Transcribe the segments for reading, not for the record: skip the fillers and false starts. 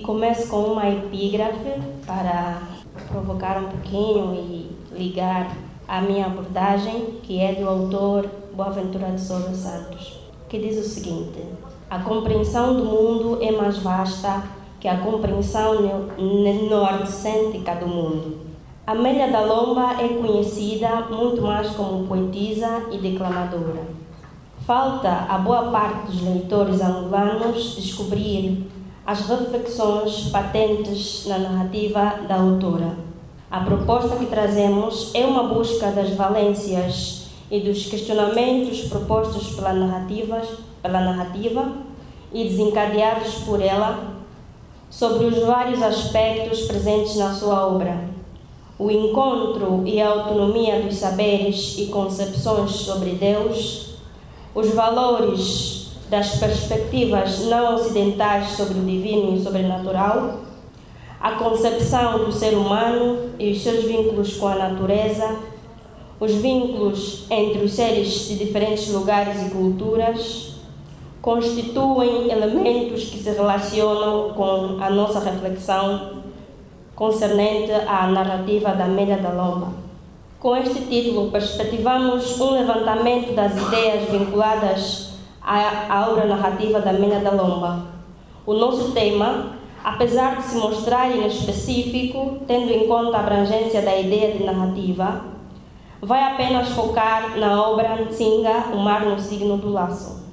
Começo com uma epígrafe para provocar um pouquinho e ligar a minha abordagem, que é do autor Boaventura de Sousa Santos, que diz o seguinte: a compreensão do mundo é mais vasta que a compreensão nordcêntrica do mundo. Amélia da Lomba é conhecida muito mais como poetisa e declamadora. Falta a boa parte dos leitores angolanos descobrir as reflexões patentes na narrativa da autora. A proposta que trazemos é uma busca das valências e dos questionamentos propostos pela narrativa e desencadeados por ela sobre os vários aspectos presentes na sua obra. O encontro e a autonomia dos saberes e concepções sobre Deus, os valores das perspectivas não ocidentais sobre o divino e o sobrenatural, a concepção do ser humano e os seus vínculos com a natureza, os vínculos entre os seres de diferentes lugares e culturas, constituem elementos que se relacionam com a nossa reflexão concernente à narrativa da Amélia da Lomba. Com este título, perspectivamos um levantamento das ideias vinculadas à obra narrativa da Amélia da Lomba. O nosso tema, apesar de se mostrar inespecífico, tendo em conta a abrangência da ideia de narrativa, vai apenas focar na obra Ntsinga, O Mar no Signo do Laço.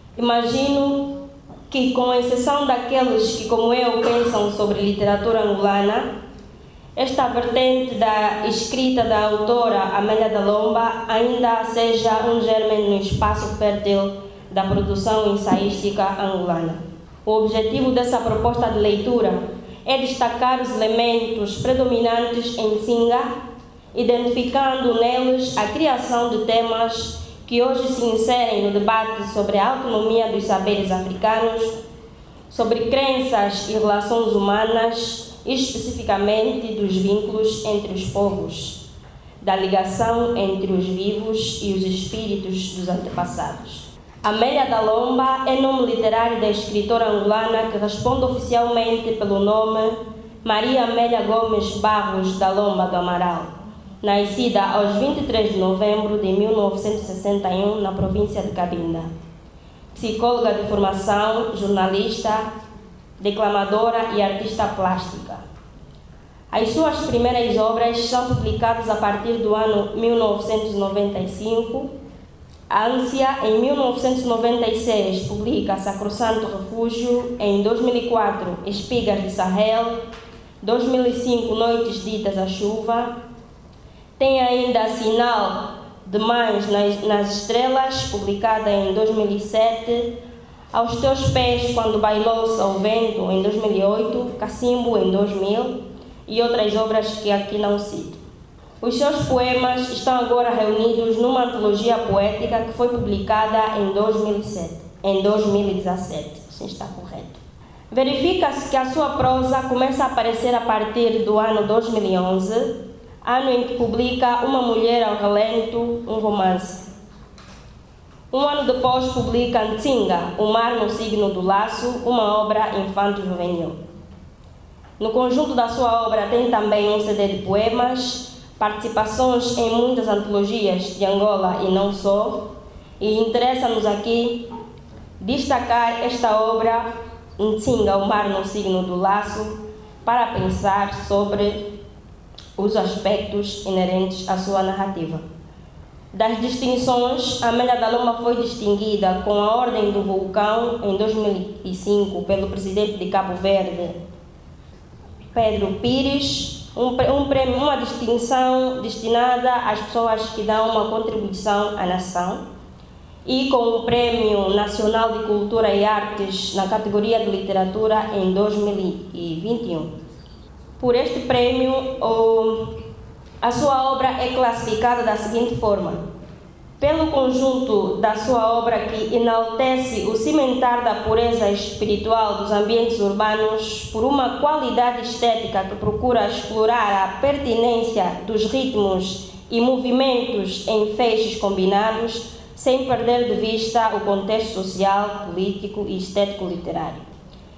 Imagino que, com exceção daqueles que, como eu, pensam sobre literatura angolana, esta vertente da escrita da autora Amélia da Lomba ainda seja um germe no espaço fértil da produção ensaística angolana. O objetivo dessa proposta de leitura é destacar os elementos predominantes em Ntsinga, identificando neles a criação de temas que hoje se inserem no debate sobre a autonomia dos saberes africanos, sobre crenças e relações humanas, e especificamente dos vínculos entre os povos, da ligação entre os vivos e os espíritos dos antepassados. Amélia da Lomba é nome literário da escritora angolana que responde oficialmente pelo nome Maria Amélia Gomes Barros da Lomba do Amaral, nascida aos 23 de novembro de 1961 na província de Cabinda. Psicóloga de formação, jornalista, declamadora e artista plástica. As suas primeiras obras são publicadas a partir do ano 1995. A Ânsia, em 1996, publica Sacrosanto Refúgio, em 2004, Espigas de Sahel, 2005, Noites Ditas à Chuva. Tem ainda Sinal de Mães nas Estrelas, publicada em 2007, Aos Teus Pés, Quando Bailou-se ao Vento, em 2008, Cacimbo, em 2000, e outras obras que aqui não cito. Os seus poemas estão agora reunidos numa antologia poética que foi publicada em 2017, se está correto. Verifica-se que a sua prosa começa a aparecer a partir do ano 2011, ano em que publica Uma Mulher ao Relento, um romance. Um ano depois publica Ntsinga, O Mar no Signo do Laço, uma obra infanto-juvenil. No conjunto da sua obra tem também um CD de poemas, participações em muitas antologias de Angola e não só, e interessa-nos aqui destacar esta obra, Ntsinga, O Mar no Signo do Laço, para pensar sobre os aspectos inerentes à sua narrativa. Das distinções, Amélia da Lomba foi distinguida com a Ordem do Vulcão em 2005 pelo presidente de Cabo Verde, Pedro Pires, uma distinção destinada às pessoas que dão uma contribuição à nação, e com o Prêmio Nacional de Cultura e Artes na categoria de Literatura em 2021. Por este prêmio, a sua obra é classificada da seguinte forma: pelo conjunto da sua obra que enaltece o cimentar da pureza espiritual dos ambientes urbanos, por uma qualidade estética que procura explorar a pertinência dos ritmos e movimentos em feixes combinados, sem perder de vista o contexto social, político e estético literário.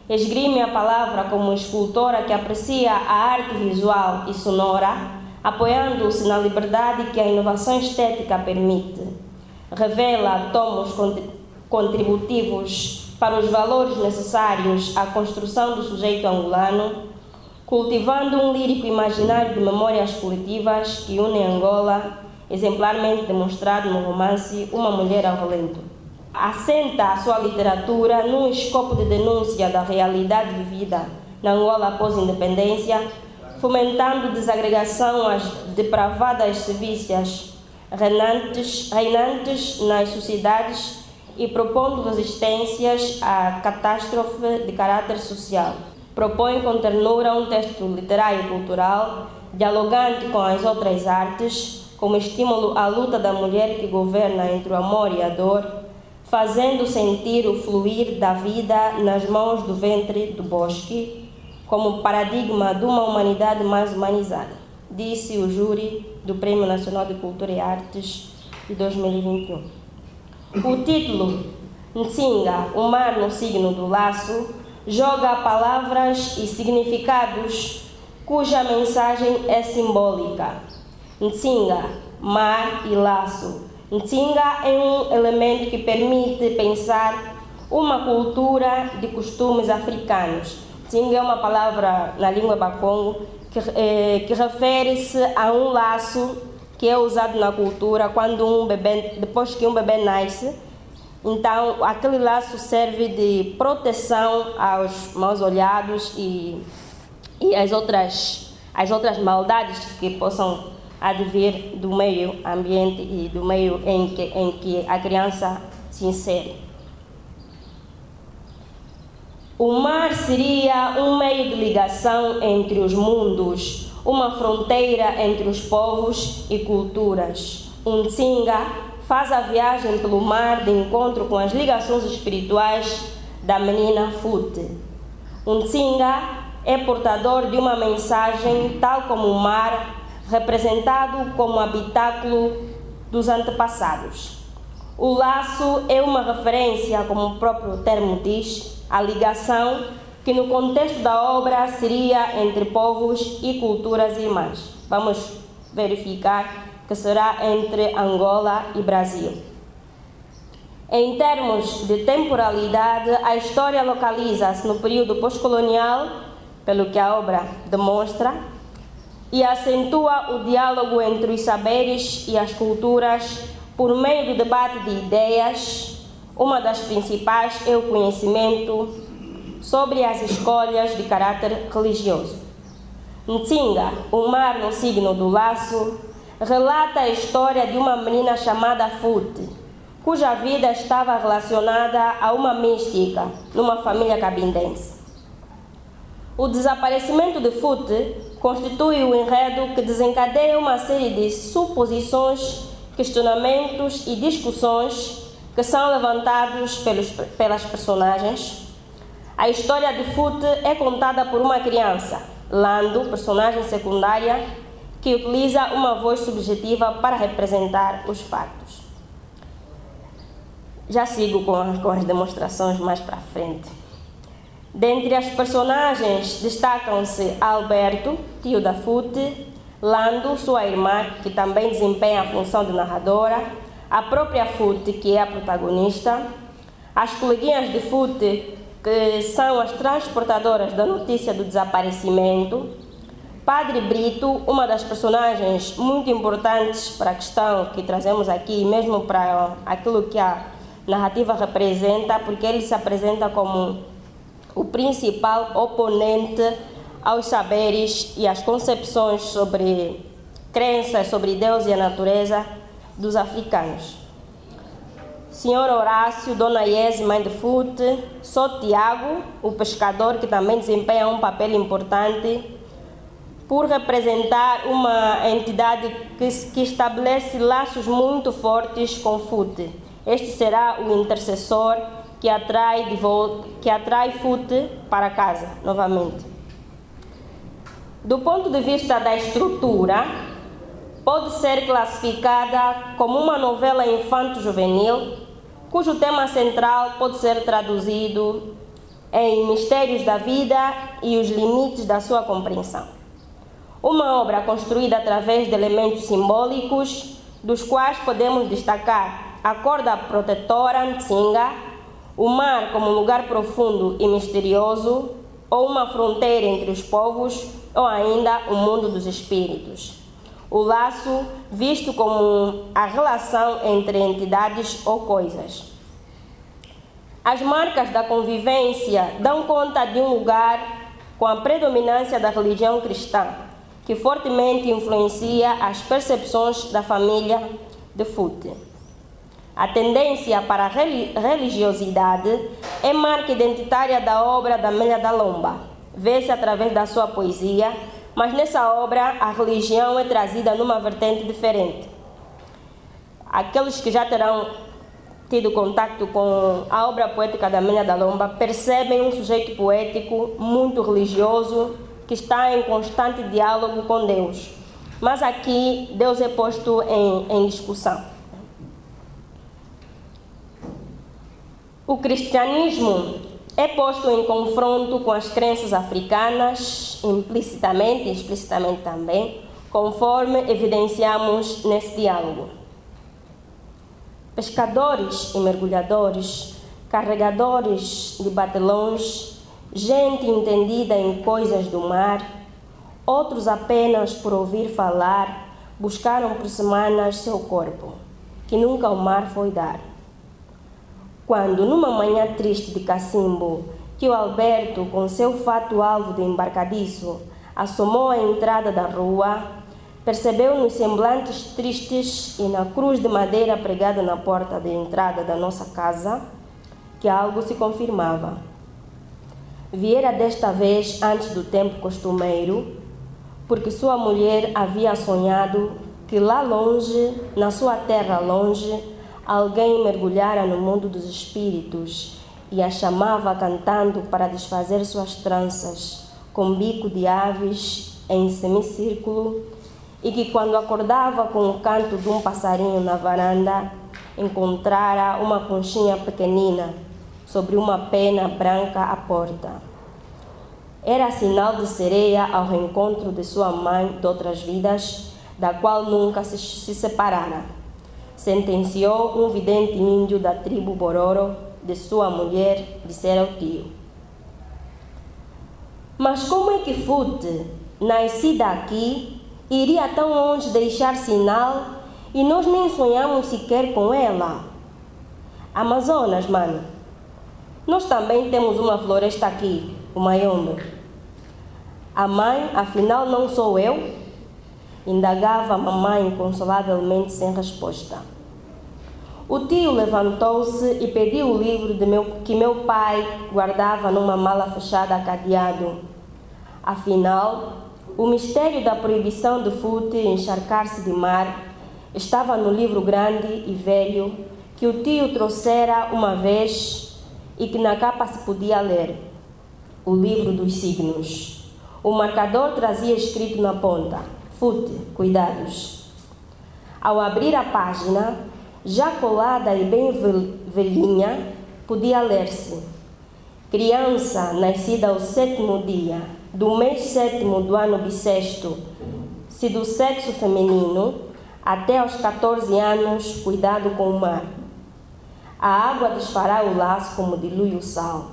esgrime a palavra como escultora que aprecia a arte visual e sonora, apoiando-se na liberdade que a inovação estética permite. Revela tomos contributivos para os valores necessários à construção do sujeito angolano, cultivando um lírico imaginário de memórias coletivas que une Angola, exemplarmente demonstrado no romance Uma Mulher ao Relento. Assenta a sua literatura num escopo de denúncia da realidade vivida na Angola após a independência, fomentando desagregação às depravadas sevícias reinantes nas sociedades e propondo resistências à catástrofe de caráter social. Propõe com ternura um texto literário e cultural, dialogante com as outras artes, como estímulo à luta da mulher que governa entre o amor e a dor, fazendo sentir o fluir da vida nas mãos do ventre do bosque, como paradigma de uma humanidade mais humanizada, disse o júri do Prêmio Nacional de Cultura e Artes de 2021. O título, Ntsinga, o mar no signo do laço, joga palavras e significados cuja mensagem é simbólica. Ntsinga, mar e laço. Ntsinga é um elemento que permite pensar uma cultura de costumes africanos. Ntsinga é uma palavra na língua bakongo que refere-se a um laço que é usado na cultura quando depois que um bebê nasce. Então, aquele laço serve de proteção aos mal-olhados e as outras maldades que possam advir do meio ambiente e do meio em que a criança se insere. O mar seria um meio de ligação entre os mundos, uma fronteira entre os povos e culturas. Um Ntsinga faz a viagem pelo mar de encontro com as ligações espirituais da menina Fute. Um Ntsinga é portador de uma mensagem, tal como o mar, representado como habitáculo dos antepassados. O laço é uma referência, como o próprio termo diz, à ligação que no contexto da obra seria entre povos e culturas irmãs. Vamos verificar que será entre Angola e Brasil. Em termos de temporalidade, a história localiza-se no período pós-colonial, pelo que a obra demonstra, e acentua o diálogo entre os saberes e as culturas por meio do debate de ideias. Uma das principais é o conhecimento sobre as escolhas de caráter religioso. Ntsinga, o mar no signo do laço, relata a história de uma menina chamada Fute, cuja vida estava relacionada a uma mística numa família cabindense. O desaparecimento de Fute constitui o enredo que desencadeia uma série de suposições, questionamentos e discussões que são levantados pelas personagens. A história de Fute é contada por uma criança, Lando, personagem secundária, que utiliza uma voz subjetiva para representar os fatos. Já sigo com as demonstrações mais para frente. Dentre as personagens destacam-se Alberto, tio da Fute, Lando, sua irmã, que também desempenha a função de narradora, a própria Fute, que é a protagonista, as coleguinhas de Fute, que são as transportadoras da notícia do desaparecimento, Padre Brito, uma das personagens muito importantes para a questão que trazemos aqui, mesmo para aquilo que a narrativa representa, porque ele se apresenta como o principal oponente aos saberes e às concepções sobre crenças sobre Deus e a natureza dos africanos. Senhor Horácio, Dona Iese, mãe de Fute, Só Tiago, o pescador, que também desempenha um papel importante por representar uma entidade que estabelece laços muito fortes com Fute. Este será o intercessor que atrai Fute para casa, novamente. Do ponto de vista da estrutura, pode ser classificada como uma novela infanto-juvenil, cujo tema central pode ser traduzido em mistérios da vida e os limites da sua compreensão. Uma obra construída através de elementos simbólicos, dos quais podemos destacar a corda protetora Nzinga, o mar como um lugar profundo e misterioso, ou uma fronteira entre os povos, ou ainda o mundo dos espíritos. O laço visto como a relação entre entidades ou coisas. As marcas da convivência dão conta de um lugar com a predominância da religião cristã, que fortemente influencia as percepções da família de Foote. A tendência para a religiosidade é marca identitária da obra da Amélia da Lomba. Vê-se através da sua poesia, mas nessa obra a religião é trazida numa vertente diferente. Aqueles que já terão tido contato com a obra poética da Amélia da Lomba percebem um sujeito poético muito religioso que está em constante diálogo com Deus. Mas aqui Deus é posto em discussão. O cristianismo é posto em confronto com as crenças africanas, implicitamente e explicitamente também, conforme evidenciamos nesse diálogo. Pescadores e mergulhadores, carregadores de batelões, gente entendida em coisas do mar, outros apenas por ouvir falar, buscaram por semanas seu corpo, que nunca o mar foi dar. Quando, numa manhã triste de cacimbo, tio Alberto, com seu fato alvo de embarcadiço, assomou à entrada da rua, percebeu nos semblantes tristes e na cruz de madeira pregada na porta de entrada da nossa casa que algo se confirmava. Viera desta vez antes do tempo costumeiro, porque sua mulher havia sonhado que lá longe, na sua terra longe, alguém mergulhara no mundo dos espíritos e a chamava cantando para desfazer suas tranças, com bico de aves em semicírculo, e que quando acordava com o canto de um passarinho na varanda, encontrara uma conchinha pequenina sobre uma pena branca à porta. Era sinal de sereia ao reencontro de sua mãe de outras vidas, da qual nunca se separara. Sentenciou um vidente índio da tribo Bororo, de sua mulher, dissera o tio. Mas como é que Foote, nascida aqui, iria tão longe deixar sinal e nós nem sonhamos sequer com ela? Amazonas, mano. Nós também temos uma floresta aqui, o Mayombe. A mãe, afinal, não sou eu? Indagava a mamãe inconsolavelmente sem resposta. O tio levantou-se e pediu o livro que meu pai guardava numa mala fechada a cadeado. Afinal, o mistério da proibição de Foote encharcar-se de mar estava no livro grande e velho que o tio trouxera uma vez e que na capa se podia ler. O livro dos signos. O marcador trazia escrito na ponta: Foote, cuidados. Ao abrir a página, já colada e bem velhinha, podia ler-se: criança nascida ao 7º dia, do mês 7º do ano bissexto, se do sexo feminino, até aos 14 anos, cuidado com o mar. A água desfará o laço como dilui o sal.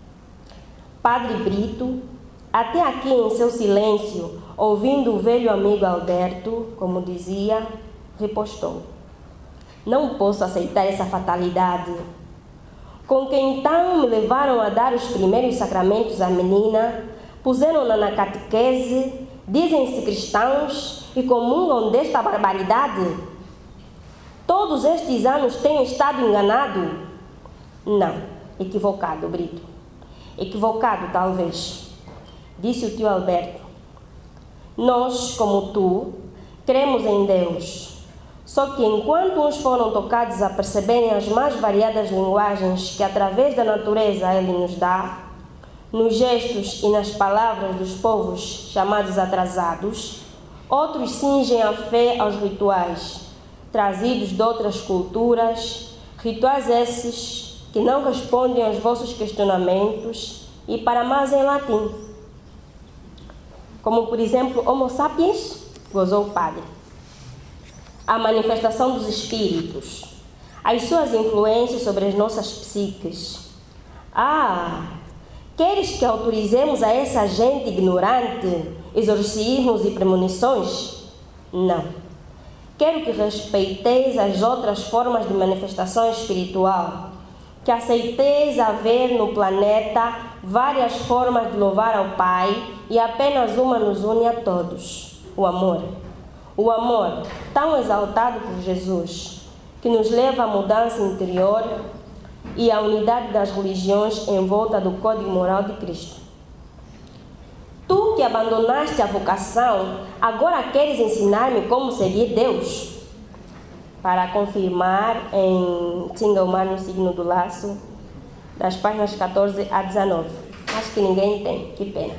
Padre Brito, até aqui em seu silêncio, ouvindo o velho amigo Alberto, como dizia, repostou: não posso aceitar essa fatalidade. Com que então me levaram a dar os primeiros sacramentos à menina, puseram-na na catequese, dizem-se cristãos e comungam desta barbaridade? Todos estes anos tenho estado enganado? Não, equivocado, Brito. Equivocado, talvez, disse o tio Alberto. Nós, como tu, cremos em Deus. Só que enquanto uns foram tocados a perceberem as mais variadas linguagens que através da natureza Ele nos dá, nos gestos e nas palavras dos povos chamados atrasados, outros cingem a fé aos rituais, trazidos de outras culturas, rituais esses que não respondem aos vossos questionamentos e para mais em latim, como por exemplo Homo sapiens, gozou o padre, a manifestação dos espíritos, as suas influências sobre as nossas psiques. Queres que autorizemos a essa gente ignorante exorcismos e premonições? Não. Quero que respeiteis as outras formas de manifestação espiritual, que aceiteis haver no planeta várias formas de louvar ao Pai e apenas uma nos une a todos: o amor. O amor, tão exaltado por Jesus, que nos leva à mudança interior e à unidade das religiões em volta do código moral de Cristo. Tu que abandonaste a vocação, agora queres ensinar-me como seguir Deus? Para confirmar, em Tsingalmar, no signo do laço, das páginas 14 a 19. Acho que ninguém tem, que pena.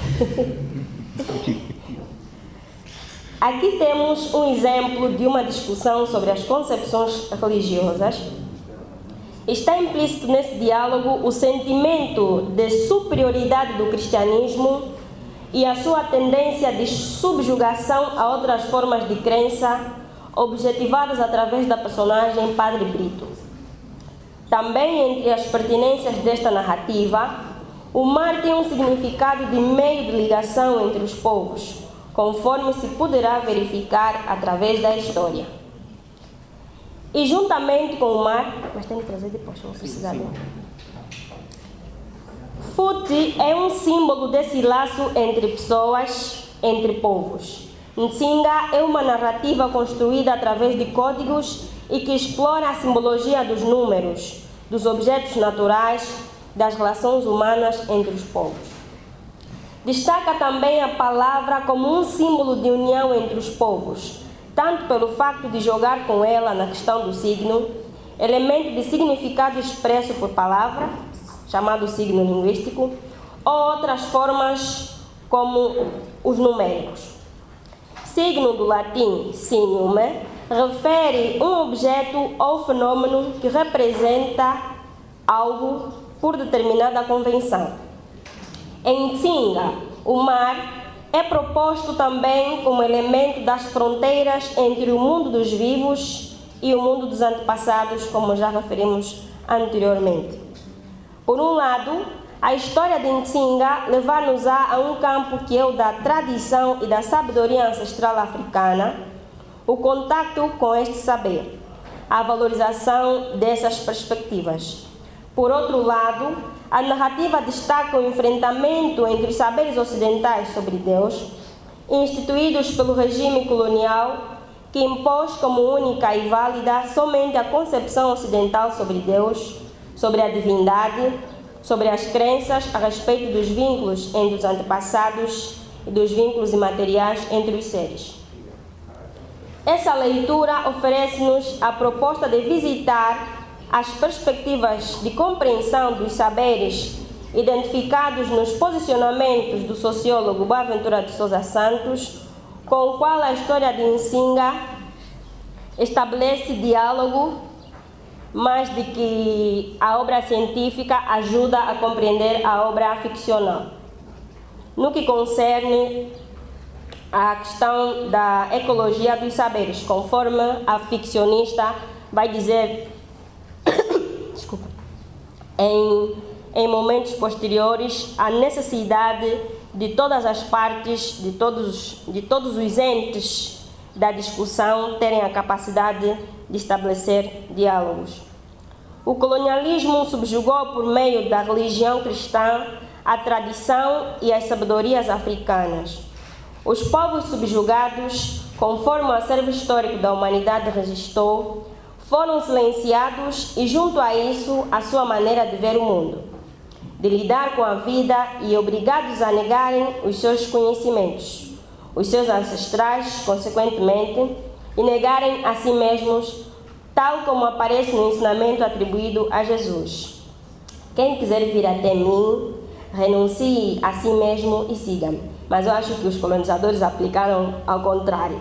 Aqui temos um exemplo de uma discussão sobre as concepções religiosas. Está implícito nesse diálogo o sentimento de superioridade do cristianismo e a sua tendência de subjugação a outras formas de crença, objetivadas através da personagem Padre Brito. Também entre as pertinências desta narrativa, o mar tem um significado de meio de ligação entre os povos, conforme se poderá verificar através da história. E juntamente com o mar, mas tem que trazer depois, não precisa de. Fute é um símbolo desse laço entre pessoas, entre povos. Nsinga é uma narrativa construída através de códigos e que explora a simbologia dos números, dos objetos naturais, das relações humanas entre os povos. Destaca também a palavra como um símbolo de união entre os povos, tanto pelo facto de jogar com ela na questão do signo, elemento de significado expresso por palavra, chamado signo linguístico, ou outras formas como os numéricos. Signo do latim signume refere um objeto ou fenômeno que representa algo por determinada convenção. Em Nsinga, o mar é proposto também como elemento das fronteiras entre o mundo dos vivos e o mundo dos antepassados, como já referimos anteriormente. Por um lado, a história de Nsinga levar-nos a um campo que é o da tradição e da sabedoria ancestral africana, o contacto com este saber, a valorização dessas perspectivas. Por outro lado, a narrativa destaca o enfrentamento entre os saberes ocidentais sobre Deus, instituídos pelo regime colonial, que impôs como única e válida somente a concepção ocidental sobre Deus, sobre a divindade, sobre as crenças a respeito dos vínculos entre os antepassados e dos vínculos imateriais entre os seres. Essa leitura oferece-nos a proposta de visitar as perspectivas de compreensão dos saberes identificados nos posicionamentos do sociólogo Boaventura de Sousa Santos, com o qual a história de Nsinga estabelece diálogo, mais de que a obra científica ajuda a compreender a obra ficcional. No que concerne à questão da ecologia dos saberes, conforme a ficcionista vai dizer desculpa, em momentos posteriores, a necessidade de todas as partes, de todos os entes da discussão terem a capacidade de estabelecer diálogos. O colonialismo subjugou por meio da religião cristã a tradição e as sabedorias africanas. Os povos subjugados, conforme o acervo histórico da humanidade registrou, foram silenciados e, junto a isso, a sua maneira de ver o mundo, de lidar com a vida e obrigados a negarem os seus conhecimentos, os seus ancestrais, consequentemente, e negarem a si mesmos, tal como aparece no ensinamento atribuído a Jesus. Quem quiser vir até mim, renuncie a si mesmo e siga-me. Mas eu acho que os colonizadores aplicaram ao contrário.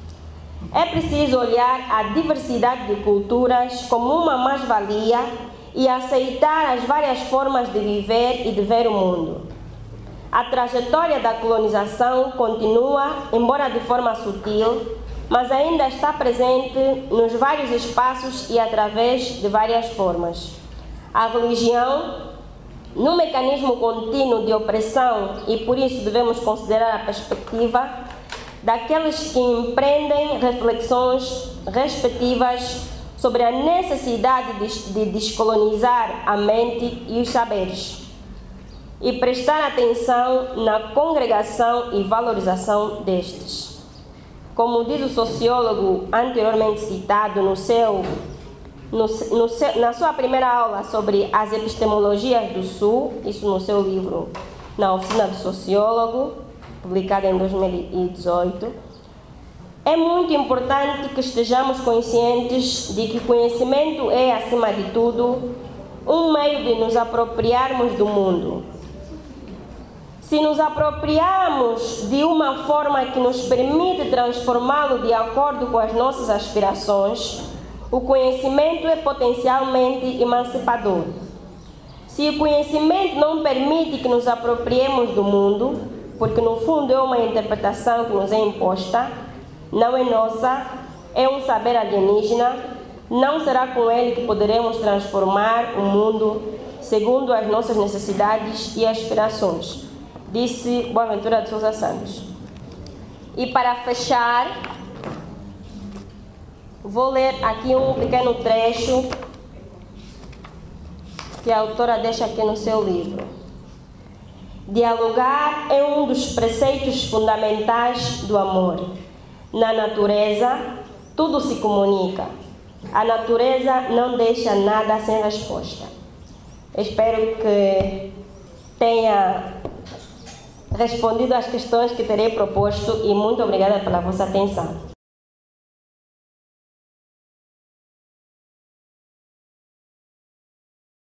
É preciso olhar a diversidade de culturas como uma mais-valia e aceitar as várias formas de viver e de ver o mundo. A trajetória da colonização continua, embora de forma sutil, mas ainda está presente nos vários espaços e através de várias formas. A religião, num mecanismo contínuo de opressão, e por isso devemos considerar a perspectiva daqueles que empreendem reflexões respectivas sobre a necessidade de descolonizar a mente e os saberes, e prestar atenção na congregação e valorização destes. Como diz o sociólogo anteriormente citado na sua primeira aula sobre as epistemologias do Sul, isso no seu livro Na Oficina do Sociólogo, publicado em 2018, é muito importante que estejamos conscientes de que conhecimento é, acima de tudo, um meio de nos apropriarmos do mundo. Se nos apropriarmos de uma forma que nos permite transformá-lo de acordo com as nossas aspirações, o conhecimento é potencialmente emancipador. Se o conhecimento não permite que nos apropriemos do mundo, porque no fundo é uma interpretação que nos é imposta, não é nossa, é um saber alienígena, não será com ele que poderemos transformar o mundo segundo as nossas necessidades e aspirações, disse Boaventura de Sousa Santos. E para fechar, vou ler aqui um pequeno trecho que a autora deixa aqui no seu livro. Dialogar é um dos preceitos fundamentais do amor. Na natureza, tudo se comunica. A natureza não deixa nada sem resposta. Espero que tenha respondido às questões que terei proposto e muito obrigada pela vossa atenção.